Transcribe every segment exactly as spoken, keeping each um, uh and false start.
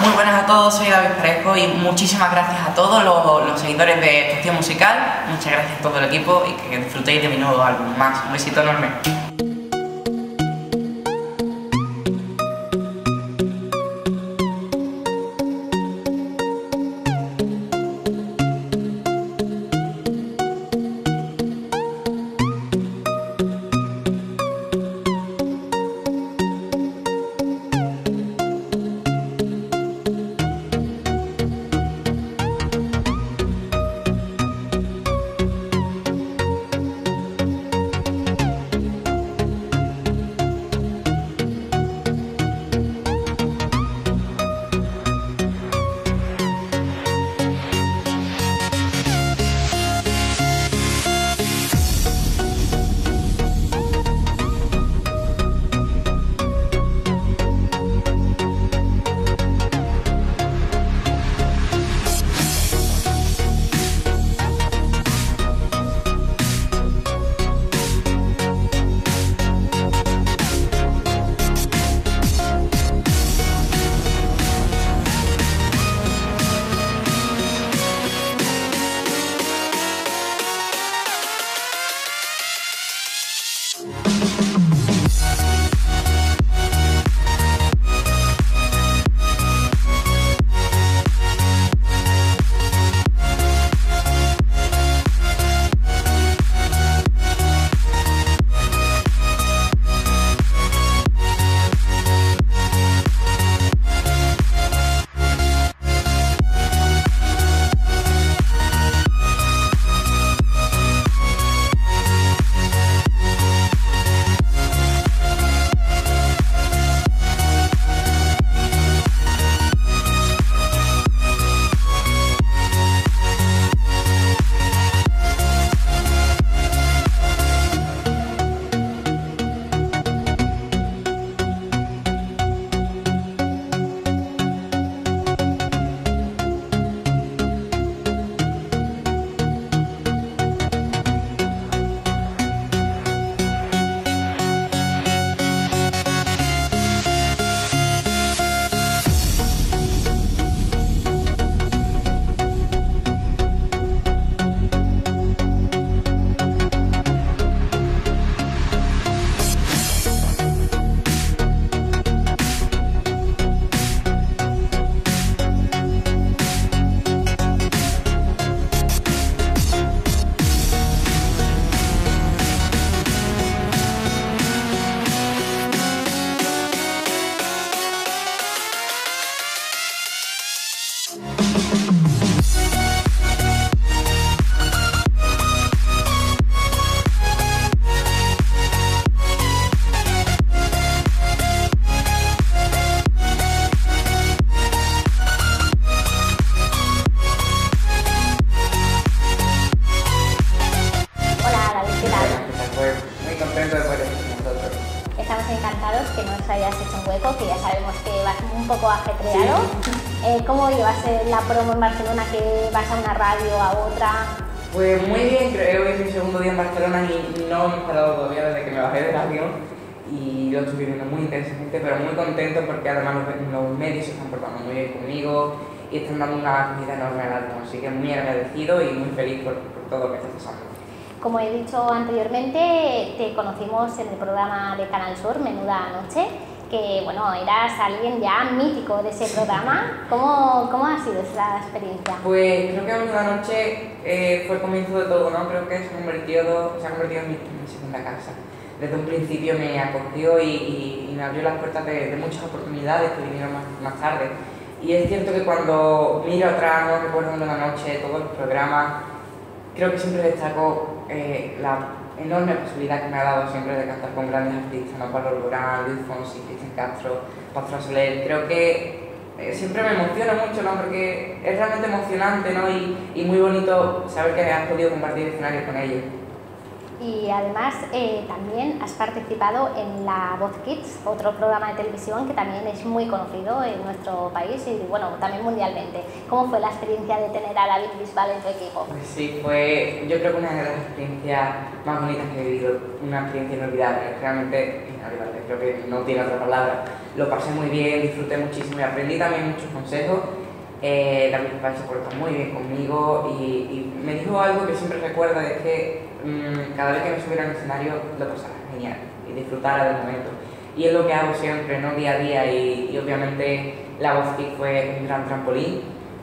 Muy buenas a todos, soy David Parejo y muchísimas gracias a todos los, los seguidores de Tu Acción Musical. Muchas gracias a todo el equipo y que disfrutéis de mi nuevo álbum. Más, un besito enorme. Estamos encantados que nos hayas hecho un hueco, que ya sabemos que vas un poco ajetreado. Sí. Eh, ¿Cómo llevas la promo en Barcelona, que vas a una radio, a otra? Pues muy bien, creo que es mi segundo día en Barcelona y no hemos parado todavía desde que me bajé del avión y lo estoy viviendo muy intensamente, pero muy contento porque además los, los medios se están portando muy bien conmigo y están dando una acogida enorme al álbum, así que muy agradecido y muy feliz por, por todo lo que está pasando. Como he dicho anteriormente, te conocimos en el programa de Canal Sur, Menuda Noche, que bueno, eras alguien ya mítico de ese programa. ¿Cómo, cómo ha sido esa experiencia? Pues creo que Menuda Noche eh, fue el comienzo de todo, ¿no? Creo que se ha convertido, se ha convertido en mi, en mi segunda casa. Desde un principio me acogió y, y, y me abrió las puertas de, de muchas oportunidades que vinieron más, más tarde. Y es cierto que cuando miro atrás, no recuerdo Menuda Noche, todos los programas, creo que siempre destaco eh, la enorme posibilidad que me ha dado siempre de cantar con grandes artistas, ¿no? Pablo Alborán, Luis Fonsi, Cristian Castro, Pastor Soler. Creo que eh, siempre me emociona mucho, ¿no? Porque es realmente emocionante, ¿no? Y, y muy bonito saber que has podido compartir escenarios con ellos. Y además eh, también has participado en La Voz Kids, otro programa de televisión que también es muy conocido en nuestro país y bueno, también mundialmente. ¿Cómo fue la experiencia de tener a David Bisbal en tu equipo? Pues sí, fue yo creo que una de las experiencias más bonitas que he vivido, una experiencia inolvidable. Realmente escenario, ¿vale? Creo que no tiene otra palabra. Lo pasé muy bien, disfruté muchísimo y aprendí también muchos consejos. Eh, también mi padre se portó muy bien conmigo y, y me dijo algo que siempre recuerdo, es que mmm, cada vez que me subiera al escenario lo pasara genial y disfrutara del momento. Y es lo que hago siempre, ¿no? Día a día, y, y obviamente la VozKids fue un gran trampolín,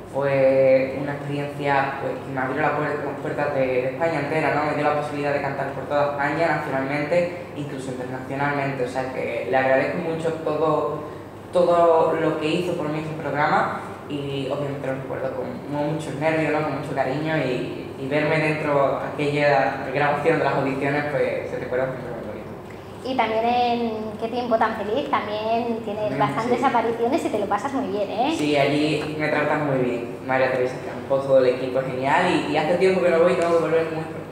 fue una experiencia pues, que me abrió las puertas de, de España entera, ¿no? Me dio la posibilidad de cantar por toda España, nacionalmente, incluso internacionalmente, o sea que le agradezco mucho todo, todo lo que hizo por mí ese programa. Y obviamente lo recuerdo con muchos nervios, ¿no? Con mucho cariño, y, y verme dentro de aquella grabación de las audiciones, pues se recuerda muy bonito. Y también en Qué tiempo tan feliz, también tienes mm, bastantes sí. apariciones y te lo pasas muy bien, ¿eh? Sí, allí me tratan muy bien. María Teresa Campos, todo el equipo es genial, y, y hace tiempo que no voy y tengo que volver muy pronto.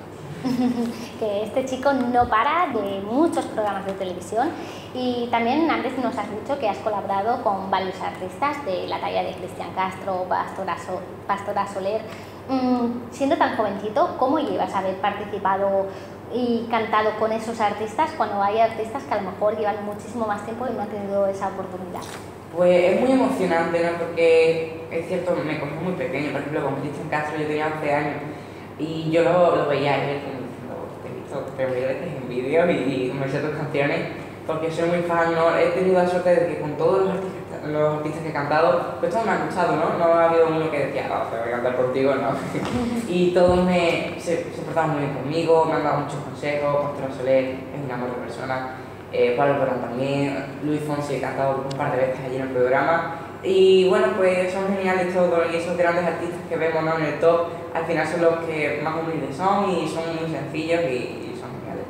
Que este chico no para de muchos programas de televisión, y también antes nos has dicho que has colaborado con varios artistas de la talla de Cristian Castro, Pastora, so Pastora Soler. Mm, siendo tan jovencito, ¿cómo llevas a haber participado y cantado con esos artistas cuando hay artistas que a lo mejor llevan muchísimo más tiempo y no han tenido esa oportunidad? Pues es muy emocionante, ¿no? Porque es cierto, me cogió muy pequeño. Por ejemplo, con Cristian Castro yo tenía once años y yo lo, lo veía a él como diciendo, te he visto tres mil veces en vídeos y, y me sé tus canciones, porque soy muy fan, ¿no? He tenido la suerte de que con todos los artistas, los artistas que he cantado, pues todos me han gustado, ¿no? No ha habido uno que decía, no, te voy a cantar contigo, no. Y todos me, se, se portaban muy bien conmigo, me han dado muchos consejos. Pastora Soler es un amor de persona, eh, Pablo Alborán también, Luis Fonsi he cantado un par de veces allí en el programa. Y bueno, pues son geniales todos, y esos grandes artistas que vemos, ¿no? En el top, al final son los que más humildes son y son muy sencillos y, y son geniales.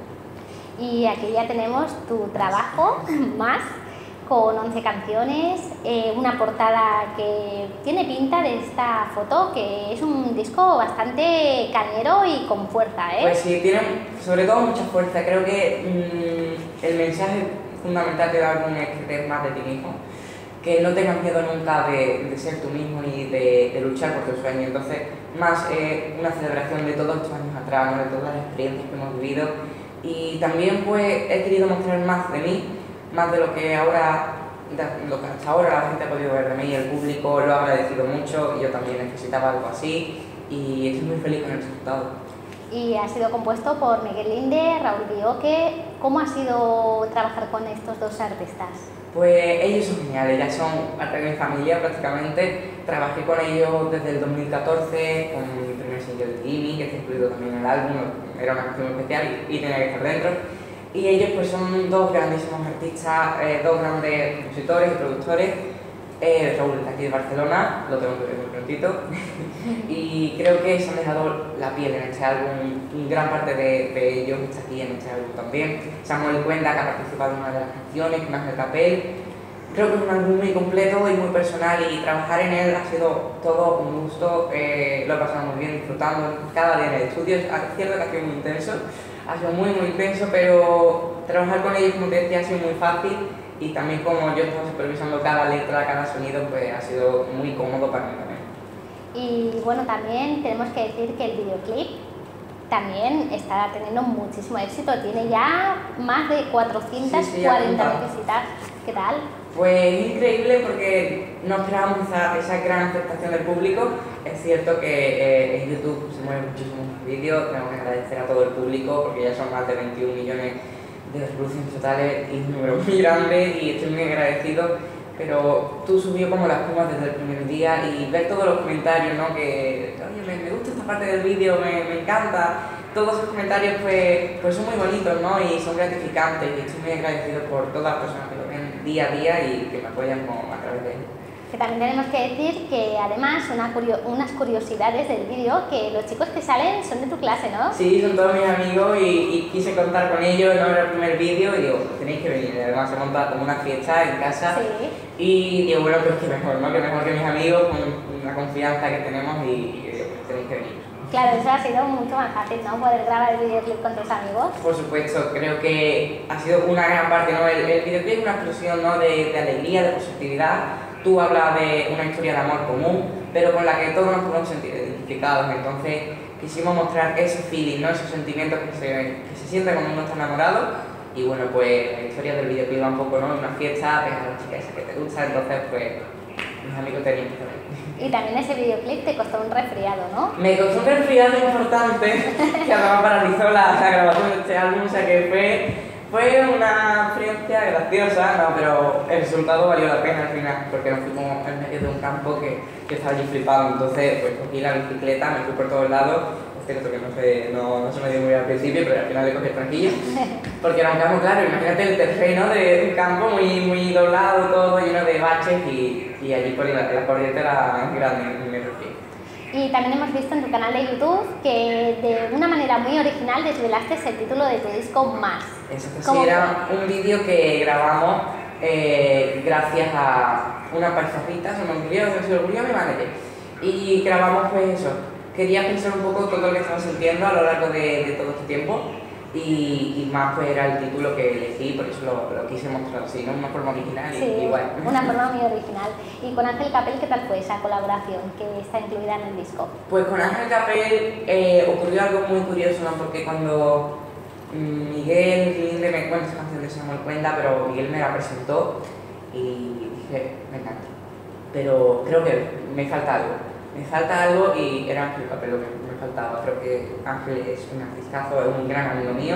Y aquí ya tenemos tu trabajo más, con once canciones, eh, una portada que tiene pinta de esta foto, que es un disco bastante cañero y con fuerza, ¿eh? Pues sí, tiene sobre todo mucha fuerza. Creo que mmm, el mensaje fundamental del álbum es que te más de ti mismo, que no tengas miedo nunca de, de ser tú mismo y de, de luchar por tu sueño. Entonces, más eh, una celebración de todos estos años atrás, ¿no? De todas las experiencias que hemos vivido, y también pues he querido mostrar más de mí, más de lo que ahora, de lo que hasta ahora la gente ha podido ver de mí, el público lo ha agradecido mucho, y yo también necesitaba algo así, y estoy muy feliz con el resultado. Y ha sido compuesto por Miguel Linde, Raúl Bioque. ¿Cómo ha sido trabajar con estos dos artistas? Pues ellos son geniales, ya son parte de mi familia prácticamente. Trabajé con ellos desde el dos mil catorce con mi primer single de Gimme, que está incluido también en el álbum, era una canción especial y, y tenía que estar dentro. Y ellos pues son dos grandísimos artistas, eh, dos grandes compositores y productores. Eh, Raúl está aquí de Barcelona, lo tengo que ver muy prontito, y creo que se han dejado la piel en este álbum. Gran parte de, de ellos está aquí en este álbum también. Samuel Cuenda, que ha participado en una de las canciones, con Ángel Capel. Creo que es un álbum muy completo y muy personal, y trabajar en él ha sido todo un gusto. Eh, lo he pasado muy bien disfrutando cada día en el estudio. Es cierto que ha sido muy intenso, ha sido muy muy intenso, pero trabajar con ellos, como te decía, ha sido muy fácil. Y también como yo estaba supervisando cada letra, cada sonido, pues ha sido muy cómodo para mí también. Y bueno, también tenemos que decir que el videoclip también está teniendo muchísimo éxito. Tiene ya más de cuatrocientas cuarenta mil visitas. ¿Qué tal? Pues increíble, porque no esperábamos esa, esa gran aceptación del público. Es cierto que eh, en YouTube se mueven muchísimos vídeos. Tengo que agradecer a todo el público, porque ya son más de veintiún millones de reproducciones totales y un número muy grande, y estoy muy agradecido. Pero tú subió como las plumas desde el primer día, y ver todos los comentarios, ¿no? Que, oye, me, me gusta esta parte del vídeo, me, me encanta. Todos esos comentarios pues, pues son muy bonitos, ¿no? Y son gratificantes, y estoy muy agradecido por todas las personas que lo ven día a día y que me apoyan como a través de él. Que también tenemos que decir que además una curio unas curiosidades del vídeo, que los chicos que salen son de tu clase, ¿no? Sí, son todos mis amigos, y, y quise contar con ellos, no era el primer vídeo, y digo, pues tenéis que venir. Además se monta como una fiesta en casa, sí. Y digo, bueno, pues que mejor, ¿no? Que mejor que mis amigos, con la confianza que tenemos, y, y digo, pues tenéis que venir. Claro, eso ha sido mucho más fácil, ¿no? Poder grabar el videoclip con tus amigos. Por supuesto, creo que ha sido una gran parte, ¿no? El, el videoclip es una explosión, ¿no? de, de alegría, de positividad. Tú hablas de una historia de amor común, pero con la que todos nos podemos sentir identificados. Entonces quisimos mostrar ese feeling, ¿no? Esos sentimientos que se, que se sienten cuando uno está enamorado, Y bueno, pues la historia del videoclip va un poco, ¿no? En una fiesta, ves a la chica esa que te gusta, entonces pues mis amigos tenían que saber. Y también ese videoclip te costó un resfriado, ¿no? Me costó un resfriado importante que además paralizó la, la grabación de este álbum, o sea que fue, fue una experiencia graciosa, no, pero el resultado valió la pena al final, porque nos fuimos en medio de un campo que, que estaba allí flipado, entonces pues cogí la bicicleta, me fui por todos lados. Es cierto que no se, no, no se me dio muy bien al principio, pero al final le cogí el tranquillo. Porque era un campo, claro, imagínate el terreno de un campo muy, muy doblado, todo lleno de baches y, y allí por la, la corriente era grande y me refiero. Y también hemos visto en tu canal de YouTube que de una manera muy original desvelaste el título de tu disco Más. Eso que sí, era un vídeo que grabamos eh, gracias a una paisajita, se me ocurrió, se me ocurrió a mi manager. Y grabamos pues eso. Quería pensar un poco todo lo que estaba sintiendo a lo largo de, de todo este tiempo y, y más pues era el título que elegí, por eso lo, lo quise mostrar así, ¿no? Una forma original sí, y igual. Una forma muy original. ¿Y con Ángel Capel qué tal fue esa colaboración que está incluida en el disco? Pues con Ángel Capel eh, ocurrió algo muy curioso, ¿no? Porque cuando Miguel Linde me cuenta esa canción de Samuel Cuenda, pero Miguel me la presentó y dije, me encanta, pero creo que me falta algo. Me falta algo y era Ángel Capel lo que me faltaba. Creo que Ángel es un artistazo, es un gran amigo mío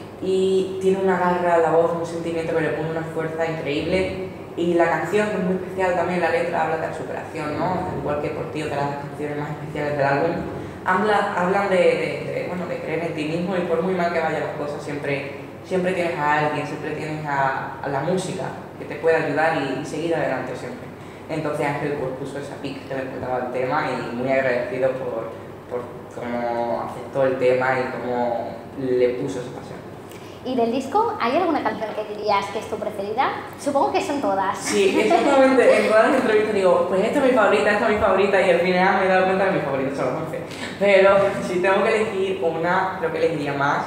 y tiene una garra a la voz, un sentimiento que le pone una fuerza increíble. Y la canción, que es muy especial también, la letra habla de la superación, ¿no? Al igual que Por ti, otra de las canciones más especiales del álbum, habla, hablan de, de, de, bueno, de creer en ti mismo y por muy mal que vayan las cosas, siempre, siempre tienes a alguien, siempre tienes a, a la música que te puede ayudar y, y seguir adelante siempre. Entonces Ángel pues, puso esa pic que le contaba el tema y muy agradecido por, por cómo aceptó el tema y cómo le puso esa pasión. ¿Y del disco hay alguna canción que dirías que es tu preferida? Supongo que son todas. Sí, exactamente. En todas las entrevistas digo, pues esta es mi favorita, esta es mi favorita y al final me he dado cuenta que mis favoritos son los once. Pero si tengo que elegir una, creo que elegiría Más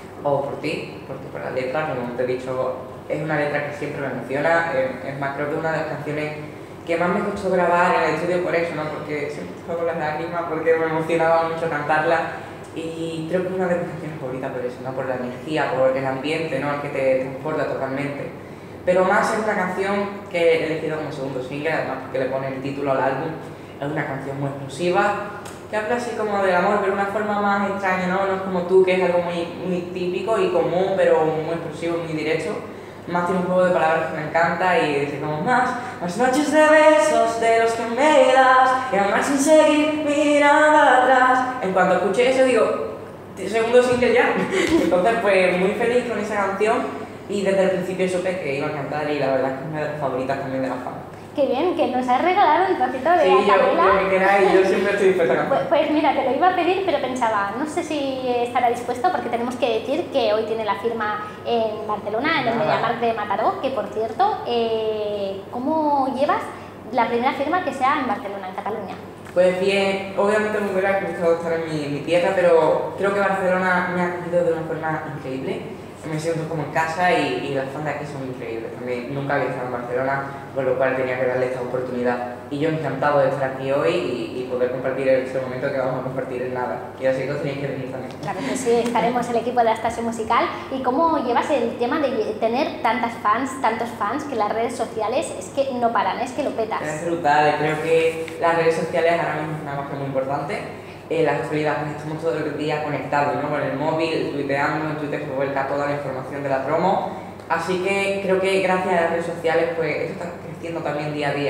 o Por ti, porque por la letra, como te he dicho, es una letra que siempre me emociona. Es más, creo que es una de las canciones que más me costó grabar en el estudio por eso, ¿no? Porque siempre estaba con las lágrimas, porque me emocionaba mucho cantarla y creo que es una de mis canciones favoritas por eso, ¿no? Por la energía, por el ambiente, ¿no? El que te transporta totalmente. Pero Más es una canción que he elegido como segundo single, además porque le pone el título al álbum. Es una canción muy explosiva, que habla así como del amor, pero de una forma más extraña, ¿no? No es como Tú, que es algo muy, muy típico y común, pero muy explosivo, muy directo. Más tiene un juego de palabras que me encanta y dice como más, más noches de besos de los que me das y amar sin seguir mirando atrás. En cuanto escuché eso digo, segundo single ya. Entonces pues muy feliz con esa canción y desde el principio supe que iba a cantar y la verdad es que es una de las favoritas también de la fama. Qué bien, que nos has regalado un trocito de sí, acapela. Sí, yo, lo que queráis, yo siempre estoy dispuesta a cantar. Pues, pues mira, te lo iba a pedir, pero pensaba, no sé si estará dispuesto, porque tenemos que decir que hoy tiene la firma en Barcelona, en el MediaMarkt de Mataró, que por cierto, eh, ¿cómo llevas la primera firma que sea en Barcelona, en Cataluña? Pues bien, obviamente me hubiera gustado estar en mi, mi tierra, pero creo que Barcelona me ha acogido de una forma increíble. Me siento como en casa y, y las fans de aquí son increíbles. También nunca había estado en Barcelona, por lo cual tenía que darle esta oportunidad. Y yo encantado de estar aquí hoy y, y poder compartir este momento que vamos a compartir en nada. Y así que os tenéis que venir también. Claro que sí, estaremos el equipo de la estación musical. ¿Y cómo llevas el tema de tener tantas fans, tantos fans, que las redes sociales es que no paran, es que lo petas? Es brutal, creo que las redes sociales ahora mismo es una cosa muy importante. En la actualidad pues estamos todo el día conectados, ¿no? Con el móvil, tuiteando, en Twitter se vuelca toda la información de la promo, así que creo que gracias a las redes sociales pues esto está creciendo también día a día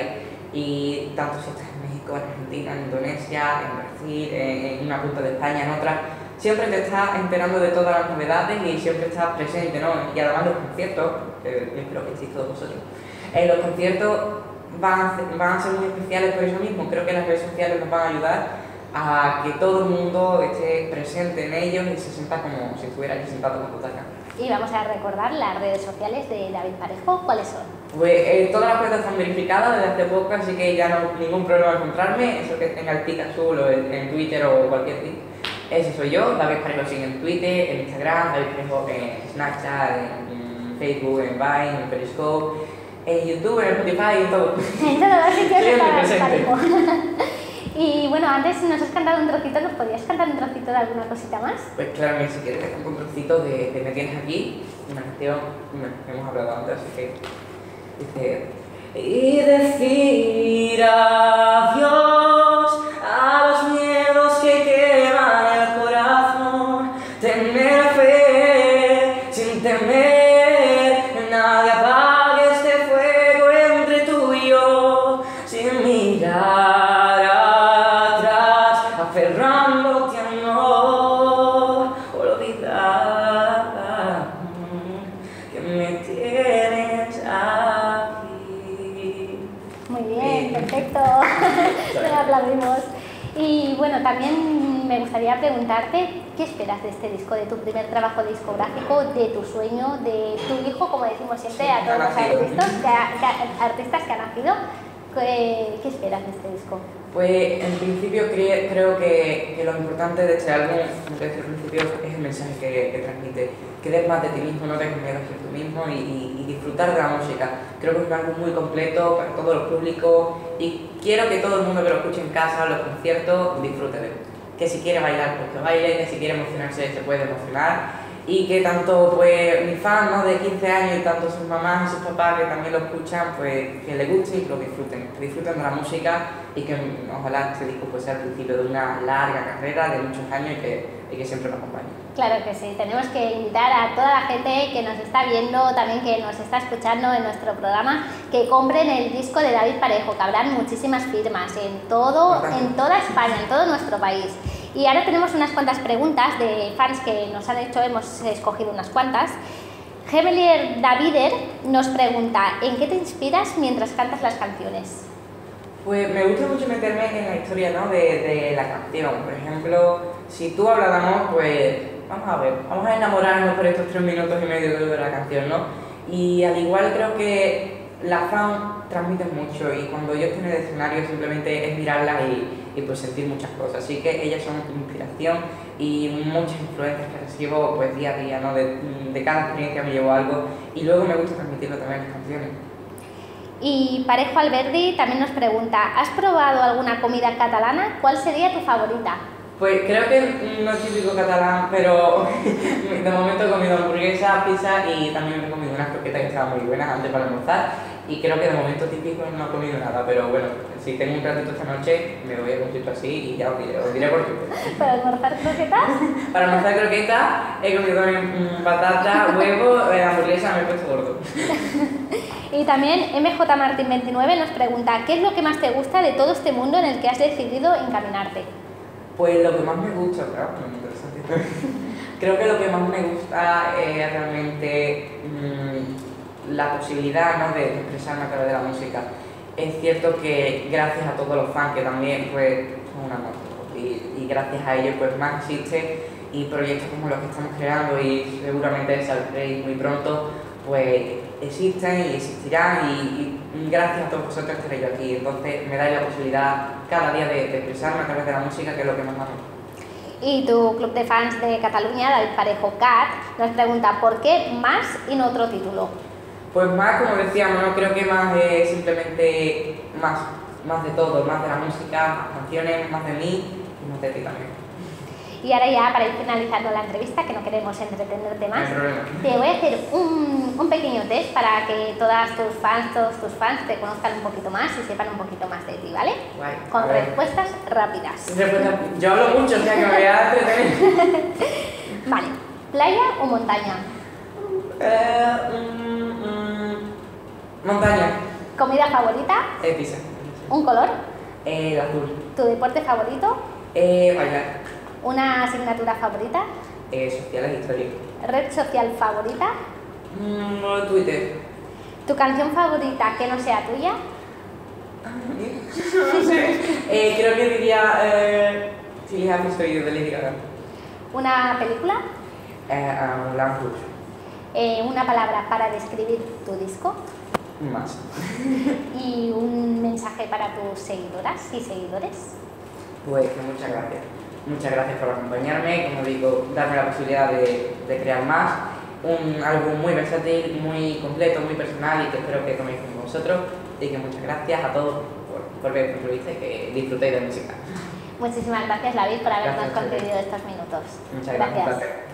y tanto si estás en México, en Argentina, en Indonesia, en Brasil, en una punta de España, en otra, siempre te estás enterando de todas las novedades y siempre estás presente, ¿no? Y además los conciertos, que espero que estéis todos vosotros, eh, los conciertos van a, ser, van a ser muy especiales por eso mismo, creo que las redes sociales nos van a ayudar a que todo el mundo esté presente en ellos y se sienta como si estuviera aquí sentado con butaca. Y vamos a recordar las redes sociales de David Parejo, ¿cuáles son? Pues eh, todas las cuentas están verificadas desde hace poco, así que ya no hay ningún problema al encontrarme, eso que tenga el tic azul o en, en Twitter o cualquier tic. Ese soy yo, David Parejo sigue en Twitter, en Instagram, David Parejo en Snapchat, en, en Facebook, en Vine, en Periscope, en YouTube, en Spotify, en todo. En todos los sitios está David Parejo. Y bueno, Bueno, antes nos has cantado un trocito, ¿nos podrías cantar un trocito de alguna cosita más? Pues claro, mira, si quieres te canto un trocito de, de Me Tienes Aquí, una canción que hemos hablado antes, así que dice: y decir adiós a los miedos que queman el corazón, tener fe sin temer, nadie apague este fuego entre tú y yo, sin mirar atrás, aferrándote a no olvidar que me tienes aquí. Muy bien, perfecto. Le aplaudimos. Y bueno, también me gustaría preguntarte, ¿qué esperas de este disco, de tu primer trabajo discográfico, de tu sueño, de tu hijo, como decimos siempre a todos los artistas que, ha, que, artistas que han nacido? ¿Qué, ¿Qué esperas de este disco? Pues en principio cre creo que, que lo importante de este álbum, como te decía al principio, es el mensaje que, que transmite. Que des más de ti mismo, no tengas miedo a ser tú mismo y, y, y disfrutar de la música. Creo que es un álbum muy completo para todos los públicos y quiero que todo el mundo que lo escuche en casa, en los conciertos, disfrute de él. Que si quiere bailar, pues que baile, que si quiere emocionarse, se puede emocionar. Y que tanto pues mis fans, ¿no?, de quince años y tanto sus mamás y sus papás que también lo escuchan, pues que les guste y que lo disfruten, que disfruten de la música y que ojalá este disco pues, sea el principio de una larga carrera de muchos años y que, y que siempre nos acompañe. Claro que sí, tenemos que invitar a toda la gente que nos está viendo, también que nos está escuchando en nuestro programa, que compren el disco de David Parejo, que habrán muchísimas firmas en, todo, en toda España, en todo nuestro país. Y ahora tenemos unas cuantas preguntas de fans que nos han hecho, hemos escogido unas cuantas. Gemelier Davider nos pregunta, ¿en qué te inspiras mientras cantas las canciones? Pues me gusta mucho meterme en la historia, ¿no?, de, de la canción. Por ejemplo, si tú hablas de amor, pues vamos a ver, vamos a enamorarnos por estos tres minutos y medio que dura la canción, ¿no? Y al igual creo que las fans transmiten mucho y cuando yo estoy en el escenario simplemente es mirarlas y, y pues sentir muchas cosas. Así que ellas son mi inspiración y muchas influencias que recibo pues día a día, ¿no? De, de cada experiencia me llevo algo y luego me gusta transmitirlo también en las canciones. Y Parejo Alberdi también nos pregunta, ¿has probado alguna comida catalana? ¿Cuál sería tu favorita? Pues creo que no es típico catalán, pero de momento he comido hamburguesa, pizza y también he comido unas croquetas que estaban muy buenas antes para almorzar. Y creo que de momento típico no he comido nada, pero bueno, si tengo un ratito esta noche me voy a un sitio así y ya os diré, os diré por qué. ¿Para almorzar croquetas? Para almorzar croquetas he comido también patata, huevo, eh, hamburguesa, me he puesto gordo. Y también M J Martín veintinueve nos pregunta, ¿qué es lo que más te gusta de todo este mundo en el que has decidido encaminarte? Pues lo que más me gusta, claro, muy interesante. Creo que lo que más me gusta es realmente mmm, la posibilidad, ¿no?, de expresarme a través de la música. Es cierto que gracias a todos los fans que también pues, son un amor y, y gracias a ellos pues más existe y proyectos como los que estamos creando y seguramente saldréis muy pronto pues existen y existirán y, y gracias a todos vosotros estaré yo aquí. Entonces me dais la posibilidad cada día de, de expresarme a través de la música, que es lo que más amo. Y tu club de fans de Cataluña, David Parejo Cat, nos pregunta ¿por qué más y no otro título? Pues más, como decíamos, no creo que más es simplemente más, más de todo, más de la música, más canciones, más de mí y más de ti también. Y ahora ya para ir finalizando la entrevista, que no queremos entretenerte más, te voy a hacer un, un pequeño test para que todas tus fans, todos tus fans te conozcan un poquito más y sepan un poquito más de ti, ¿vale? Guay. Con respuestas rápidas. Yo hablo mucho, o sea que me voy a entretener. Vale, ¿playa o montaña? Eh, mm, mm, montaña. ¿Comida favorita? Eh, pizza. ¿Un color? Eh, el azul. ¿Tu deporte favorito? Eh, bailar. ¿Una asignatura favorita? Eh, sociales, historia. ¿Red social favorita? Mm, Twitter. ¿Tu canción favorita que no sea tuya? No sé. Eh, creo que diría eh, Silly Happy Story de Lady Gaga. ¿Una película? Eh, um, Moulin Rouge. Eh, ¿Una palabra para describir tu disco? Más. ¿Y un mensaje para tus seguidoras y seguidores? Pues que muchas gracias. Muchas gracias por acompañarme, como digo, darme la posibilidad de, de crear más. Un álbum muy versátil, muy completo, muy personal y que espero que toméis con vosotros. Y que muchas gracias a todos por, por ver el entrevista y que disfrutéis de música. Muchísimas gracias, David, por habernos Gracias, concedido estos minutos. Muchas gracias. Gracias.